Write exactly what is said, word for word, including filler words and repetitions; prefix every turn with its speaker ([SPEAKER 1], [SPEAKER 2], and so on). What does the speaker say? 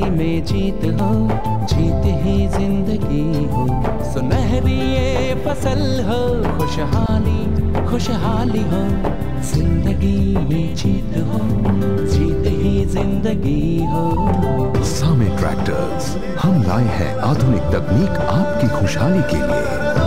[SPEAKER 1] में जीत हो, जीत ही जिंदगी हो। सुनहरी ये फसल हो, खुशहाली खुशहाली हो। जिंदगी में जीत हो, जीत ही जिंदगी हो।
[SPEAKER 2] सामे ट्रैक्टर्स, हम लाए हैं आधुनिक तकनीक आपकी खुशहाली के लिए।